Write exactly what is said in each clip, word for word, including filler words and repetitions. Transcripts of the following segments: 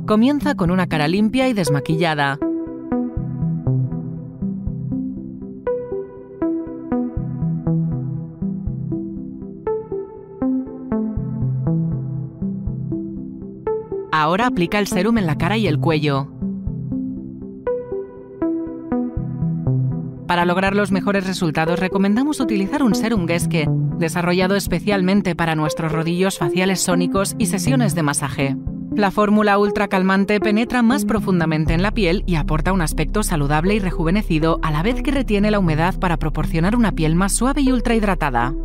Comienza con una cara limpia y desmaquillada. Ahora aplica el sérum en la cara y el cuello. Para lograr los mejores resultados recomendamos utilizar un sérum Geske, desarrollado especialmente para nuestros rodillos faciales sónicos y sesiones de masaje. La fórmula ultra calmante penetra más profundamente en la piel y aporta un aspecto saludable y rejuvenecido a la vez que retiene la humedad para proporcionar una piel más suave y ultra hidratada.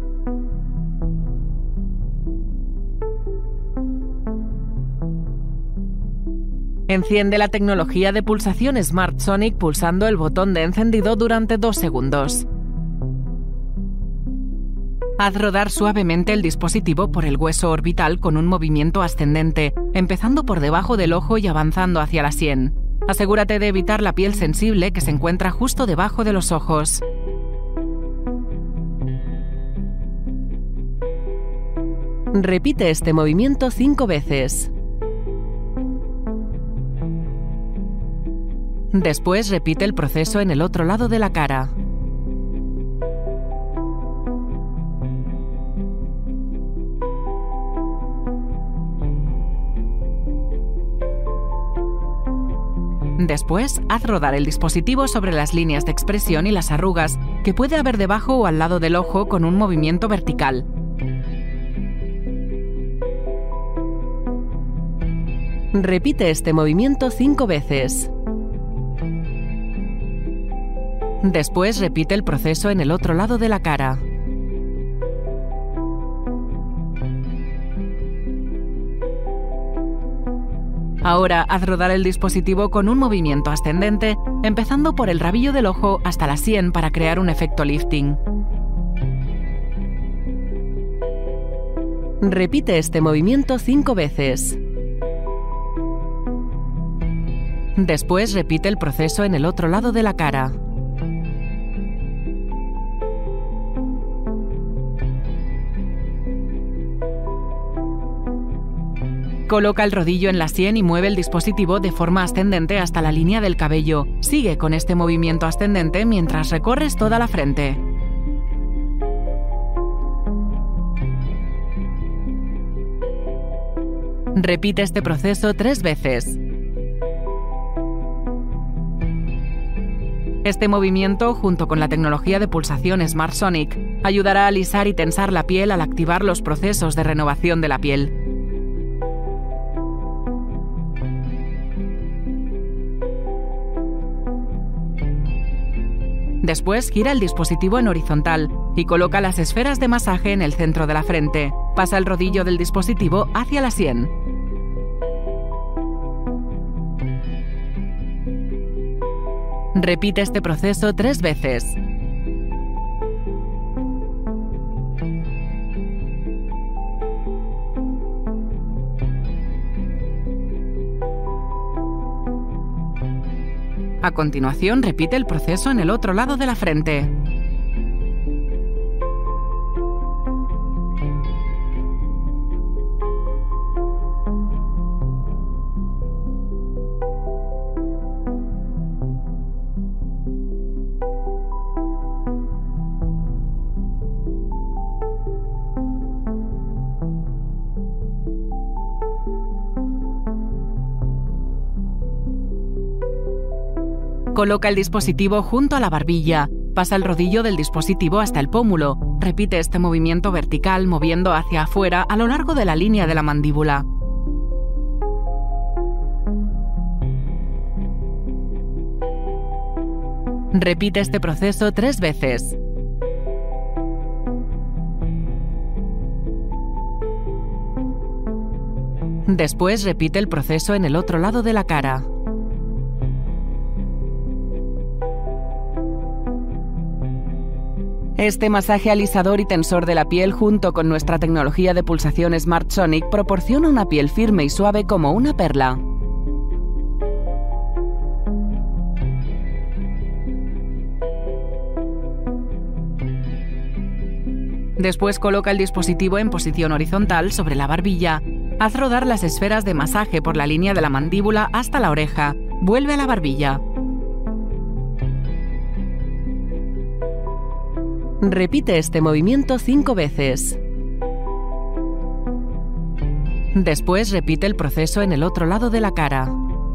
Enciende la tecnología de pulsación Smart Sonic pulsando el botón de encendido durante dos segundos. Haz rodar suavemente el dispositivo por el hueso orbital con un movimiento ascendente, empezando por debajo del ojo y avanzando hacia la sien. Asegúrate de evitar la piel sensible que se encuentra justo debajo de los ojos. Repite este movimiento cinco veces. Después repite el proceso en el otro lado de la cara. Después, haz rodar el dispositivo sobre las líneas de expresión y las arrugas que puede haber debajo o al lado del ojo con un movimiento vertical. Repite este movimiento cinco veces. Después repite el proceso en el otro lado de la cara. Ahora haz rodar el dispositivo con un movimiento ascendente, empezando por el rabillo del ojo hasta la sien para crear un efecto lifting. Repite este movimiento cinco veces. Después repite el proceso en el otro lado de la cara. Coloca el rodillo en la sien y mueve el dispositivo de forma ascendente hasta la línea del cabello. Sigue con este movimiento ascendente mientras recorres toda la frente. Repite este proceso tres veces. Este movimiento, junto con la tecnología de pulsación Smart Sonic, ayudará a alisar y tensar la piel al activar los procesos de renovación de la piel. Después, gira el dispositivo en horizontal y coloca las esferas de masaje en el centro de la frente. Pasa el rodillo del dispositivo hacia la sien. Repite este proceso tres veces. A continuación, repite el proceso en el otro lado de la frente. Coloca el dispositivo junto a la barbilla. Pasa el rodillo del dispositivo hasta el pómulo. Repite este movimiento vertical moviendo hacia afuera a lo largo de la línea de la mandíbula. Repite este proceso tres veces. Después repite el proceso en el otro lado de la cara. Este masaje alisador y tensor de la piel junto con nuestra tecnología de pulsación Smart Sonic proporciona una piel firme y suave como una perla. Después coloca el dispositivo en posición horizontal sobre la barbilla Haz rodar las esferas de masaje por la línea de la mandíbula hasta la oreja. Vuelve a la barbilla. Repite este movimiento cinco veces. Después repite el proceso en el otro lado de la cara.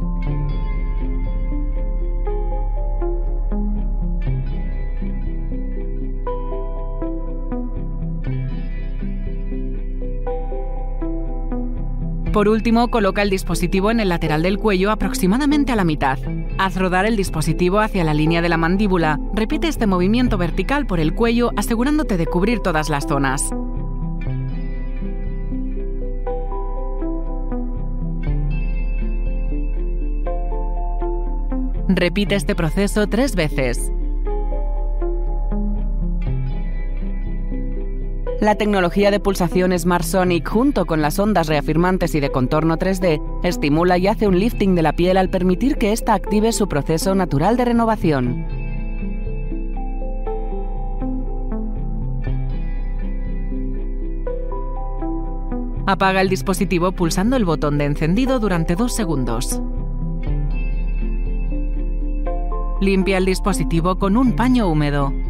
Por último, coloca el dispositivo en el lateral del cuello aproximadamente a la mitad. Haz rodar el dispositivo hacia la línea de la mandíbula. Repite este movimiento vertical por el cuello, asegurándote de cubrir todas las zonas. Repite este proceso tres veces. La tecnología de pulsación SmartSonic, junto con las ondas reafirmantes y de contorno tres D, estimula y hace un lifting de la piel al permitir que ésta active su proceso natural de renovación. Apaga el dispositivo pulsando el botón de encendido durante dos segundos. Limpia el dispositivo con un paño húmedo.